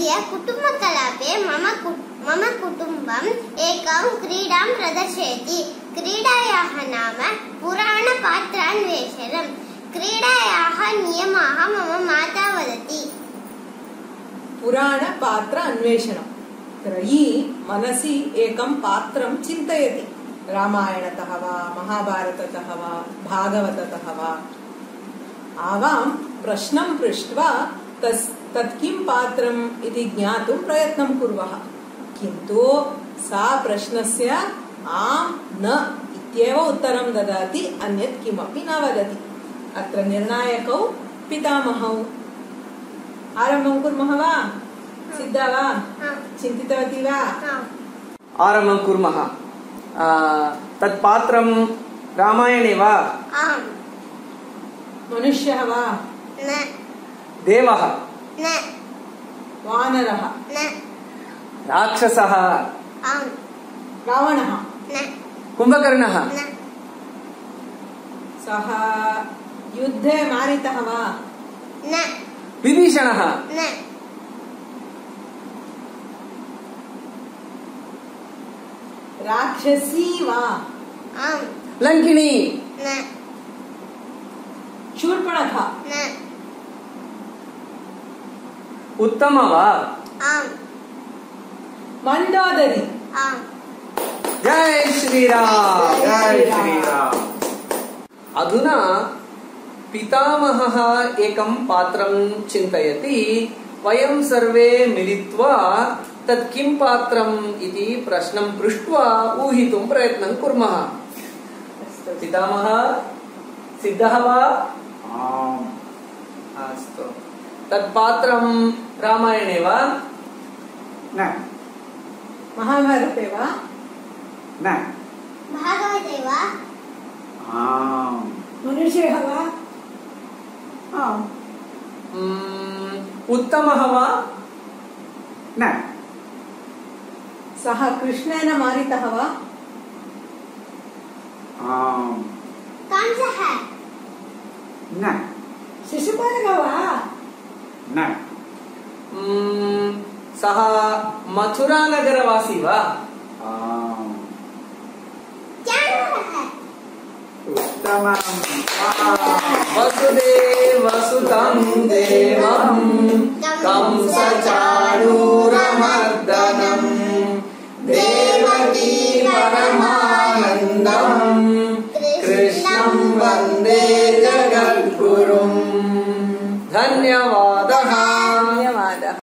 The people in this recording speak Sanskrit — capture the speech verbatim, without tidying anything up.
अद्य कुटुम्बकलापे मम मम कुटुम्बम् एकां क्रीडां प्रदर्शयति। क्रीडायाः नाम पुराणपात्रान्वेषणम्। क्रीडायाः नियमाः मम माता वदति। पुराणपात्र अन्वेषणम्। त्रयी मनसि एकं पात्रं चिन्तयति। रामायणतः वा महाभारततः वा भागवततः वा। आवां प्रश्नं पृष्ट्वा तस् तत् किं पात्रम् इति ज्ञातुं प्रयत्नं कुर्वः। किन्तु सा प्रश्नस्य आम् न इत्येव उत्तरं ददाति, अन्यत् किमपि न वदति। अत्र निर्णायकौ पितामहौ। आरम्भं कुर्मः वा? सिद्धा वा? चिन्तितवती वा? आरम्भं कुर्मः। तत् पात्रं रामायणे वा? आम्। मनुष्यः वा? न। देवः? न। वानरः? न। राक्षसः? आम्। रावणः? न। कुम्भकर्णः? न। सः युद्धे मारितः वा? न। विभीषणः? न। राक्षसी वा? आम्। लङ्किणी? न। शूर्पणखा? न। उत्तम वा? आम्। मंदोदरी? आम्। जय श्रीराम। जय श्रीराम। अधुना पितामहः एकं पात्रं चिन्तयति। वयं सर्वे मिलित्वा तत् किं पात्रम् इति प्रश्नं पृष्ट्वा ऊहितुं प्रयत्नं कुर्मः। पितामहः सिद्धः वा? आम्। अस्तु। तत् पात्रं रामायणे वा? न। महाभारते वा? न। भागवते वा? आम्। मनुष्यः वा? आम्। उत्तमः वा? न। सः कृष्णेन मारितः वा? आम्। कंसः? न। शिशुपालः वा? न। सः मथुरानगरवासी वा? आम्। चाणूरः? उत्तमम्। वसुदेवसुतं देवं कंसचाणूरमर्दनं देवकी परमानन्दं कृष्णं वन्दे जगद्गुरुं। धन्यवादः।